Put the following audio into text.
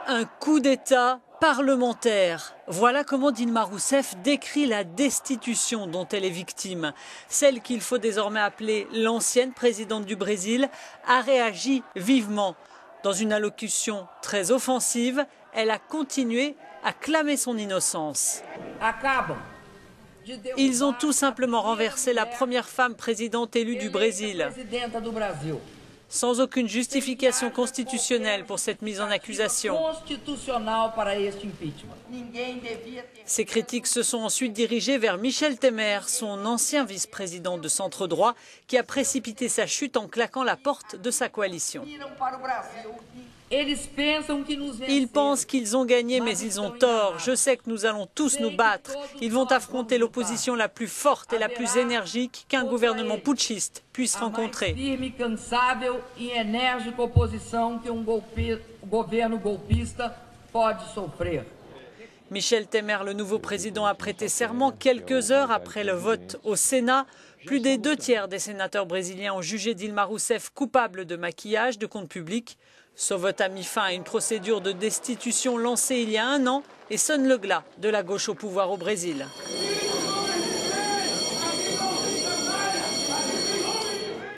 Un coup d'État parlementaire. Voilà comment Dilma Rousseff décrit la destitution dont elle est victime. Celle qu'il faut désormais appeler l'ancienne présidente du Brésil a réagi vivement. Dans une allocution très offensive, elle a continué à clamer son innocence. Ils ont tout simplement renversé la première femme présidente élue du Brésil. Sans aucune justification constitutionnelle pour cette mise en accusation. Ces critiques se sont ensuite dirigées vers Michel Temer, son ancien vice-président de centre droit, qui a précipité sa chute en claquant la porte de sa coalition. Ils pensent qu'ils ont gagné, mais ils ont tort. Je sais que nous allons tous nous battre. Ils vont affronter l'opposition la plus forte et la plus énergique qu'un gouvernement putschiste puisse rencontrer. Michel Temer, le nouveau président, a prêté serment quelques heures après le vote au Sénat. Plus des 2/3 des sénateurs brésiliens ont jugé Dilma Rousseff coupable de maquillage de comptes publics. Ce vote a mis fin à une procédure de destitution lancée il y a 1 an et sonne le glas de la gauche au pouvoir au Brésil.